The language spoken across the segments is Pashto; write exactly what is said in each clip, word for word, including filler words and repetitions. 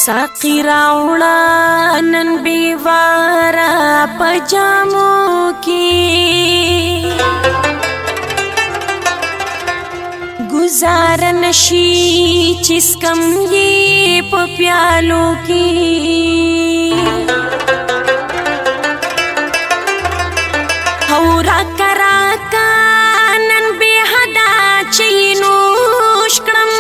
ساقی راوړه نن بیوارا پجامو کی گزار نشی چسکم یہ په پیالو کی هورا کرا کا نن بے حدا چینوش کړم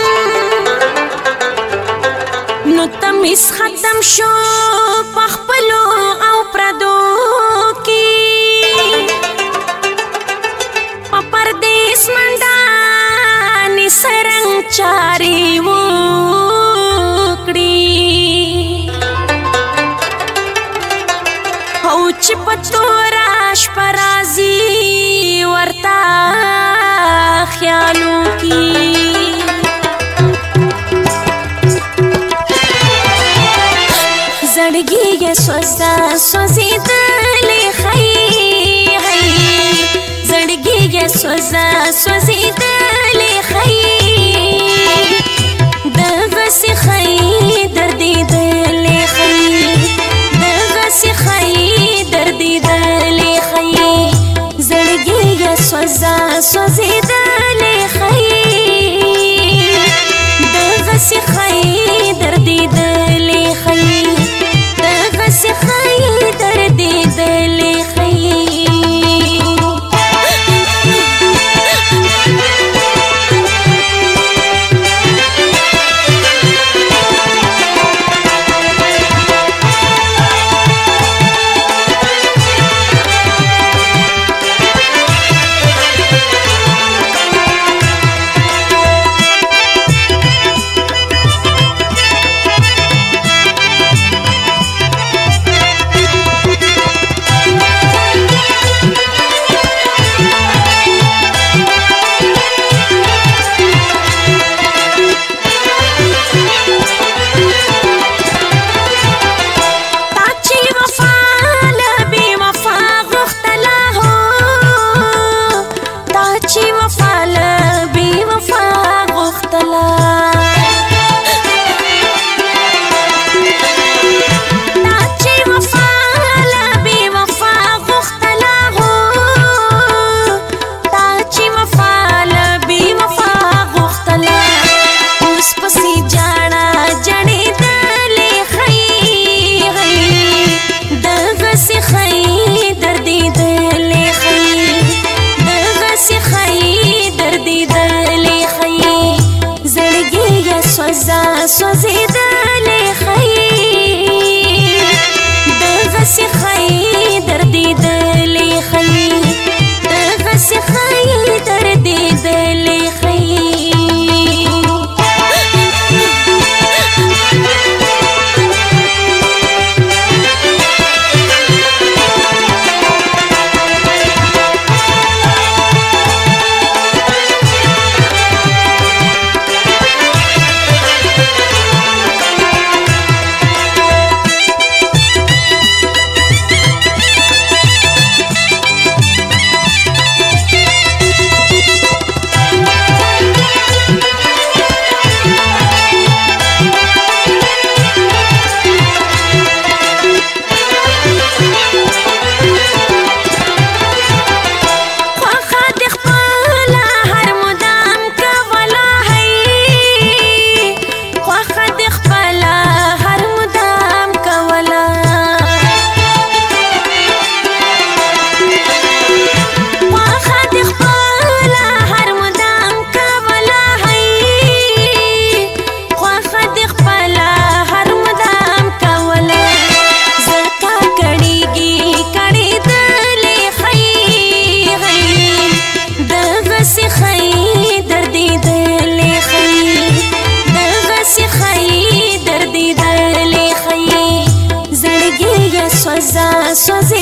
نو تمیز ختم شو پخپلو او پردو کی په پردیس منډانی سرنګ چاري وکړي او چې په توراش پرازي ورتا خیالو کی زړګي یې سوزا سوزیدلې خی هی زړګي یې سوزا سوزیدلې خی دغه سي خی دردي دلې خی دغه سي خی دردي دلې خی زړګي یې سوزا سوزیدلې خی دغه سي خی دردي دلې خی से खाई दर्द दिल खाई سوزیدلې خی دغه سي خی دردي دلې خی دغه سي خی دردي دلې خی سوزا سوزی